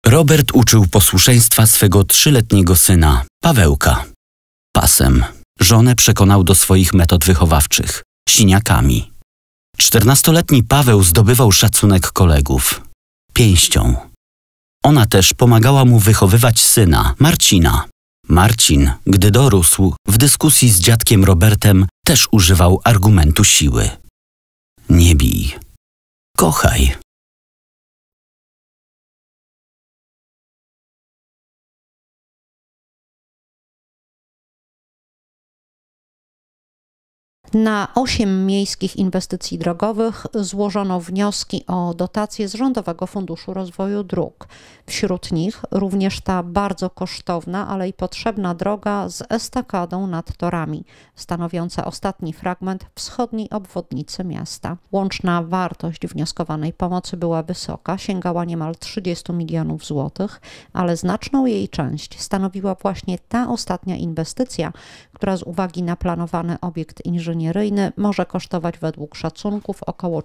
Robert uczył posłuszeństwa swego 3-letniego syna, Pawełka. Pasem. Żonę przekonał do swoich metod wychowawczych. Siniakami. 14-letni Paweł zdobywał szacunek kolegów. Pięścią. Ona też pomagała mu wychowywać syna, Marcina. Marcin, gdy dorósł, w dyskusji z dziadkiem Robertem też używał argumentu siły. Nie bij. Kochaj. Na 8 miejskich inwestycji drogowych złożono wnioski o dotacje z Rządowego Funduszu Rozwoju Dróg. Wśród nich również ta bardzo kosztowna, ale i potrzebna droga z estakadą nad torami, stanowiąca ostatni fragment wschodniej obwodnicy miasta. Łączna wartość wnioskowanej pomocy była wysoka, sięgała niemal 30 milionów złotych, ale znaczną jej część stanowiła właśnie ta ostatnia inwestycja, która z uwagi na planowany obiekt inżynieryjny może kosztować według szacunków około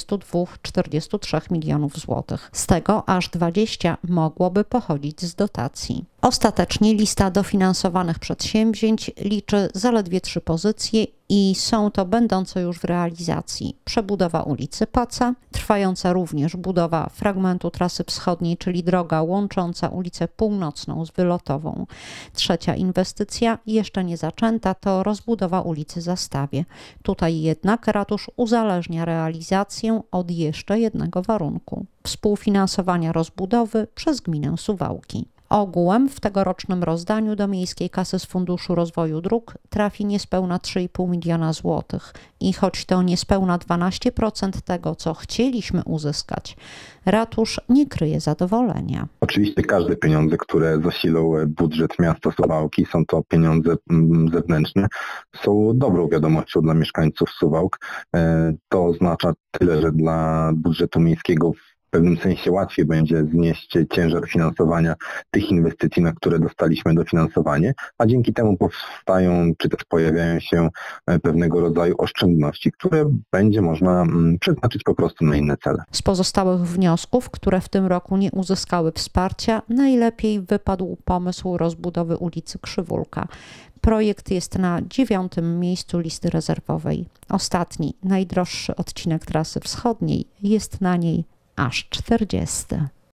42-43 milionów złotych. Z tego aż 20 mogłoby pochodzić z dotacji. Ostatecznie lista dofinansowanych przedsięwzięć liczy zaledwie 3 pozycje i są to będące już w realizacji: przebudowa ulicy Paca, trwająca również budowa fragmentu trasy wschodniej, czyli droga łącząca ulicę Północną z Wylotową. Trzecia inwestycja, jeszcze nie zaczęta, to rozbudowa ulicy Zastawie. Tutaj jednak ratusz uzależnia realizację od jeszcze jednego warunku: współfinansowania rozbudowy przez gminę Suwałki. Ogółem w tegorocznym rozdaniu do Miejskiej Kasy z Funduszu Rozwoju Dróg trafi niespełna 3,5 miliona złotych i choć to niespełna 12% tego, co chcieliśmy uzyskać, ratusz nie kryje zadowolenia. Oczywiście każde pieniądze, które zasilą budżet miasta Suwałki, są to pieniądze zewnętrzne, są dobrą wiadomością dla mieszkańców Suwałk. To oznacza tyle, że dla budżetu miejskiego w pewnym sensie łatwiej będzie znieść ciężar finansowania tych inwestycji, na które dostaliśmy dofinansowanie, a dzięki temu powstają czy też pojawiają się pewnego rodzaju oszczędności, które będzie można przeznaczyć po prostu na inne cele. Z pozostałych wniosków, które w tym roku nie uzyskały wsparcia, najlepiej wypadł pomysł rozbudowy ulicy Krzywulka. Projekt jest na 9. miejscu listy rezerwowej. Ostatni, najdroższy odcinek trasy wschodniej jest na niej aż 40.